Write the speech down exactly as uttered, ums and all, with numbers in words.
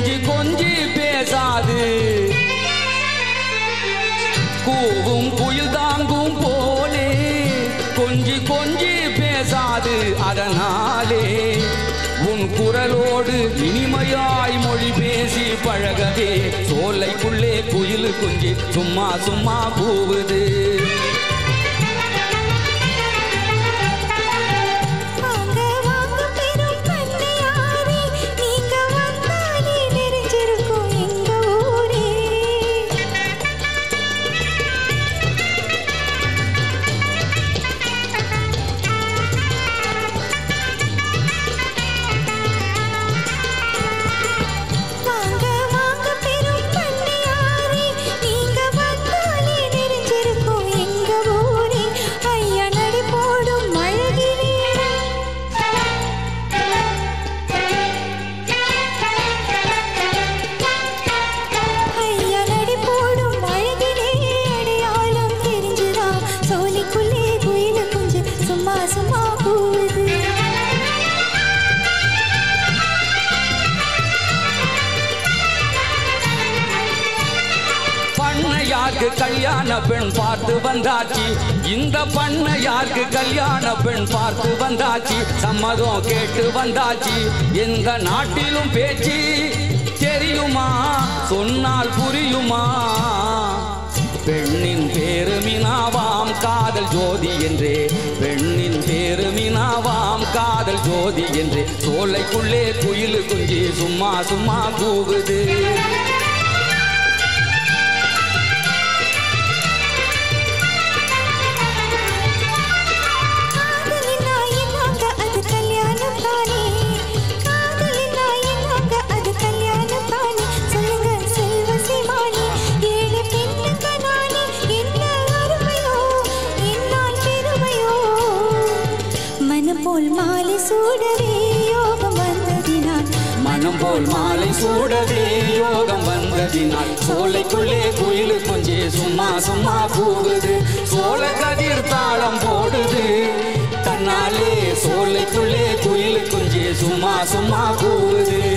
கொஞ்சி கொஞ்சி பேசாது கூவும் குயில் தாங்கும் போலே கொஞ்சி கொஞ்சி பேசாது அதனாலே உன் குரலோடு இனிமையாய் மொழி பேசி பழகவே சோலைக்குள்ளே குயில் கொஞ்சி சும்மா சும்மா கூவுது கல்யாண பெண் பார்த்து வந்தாச்சு இந்த பண்ண யாருக்கு கல்யாண பெண் பார்த்து வந்தாச்சு சம்மதம் கேட்டு வந்தாச்சு எந்த நாட்டிலும் பேச்சு தெரியுமா சொன்னால் புரியுமா பெண்ணின் பேரு மீனாவாம் காதல் ஜோதி என்றே பெண்ணின் பேரு மீனாவாம் காதல் ஜோதி என்றே சோலைக்குள்ளே குயில் குஞ்சு சும்மா சும்மா கூவுது போல் மாலை சூடவே யோகம் வந்ததினால் மனம் போல் மாலை சூடவே யோகம் வந்ததினால் சோலைக்குள்ளே குயில் கொஞ்சே சும்மா சும்மா கூவுது சோழ கதிர் தாளம் போடுது தன்னாலே சோலைக்குள்ளே குயில் கொஞ்சே சும்மா சும்மா கூவுது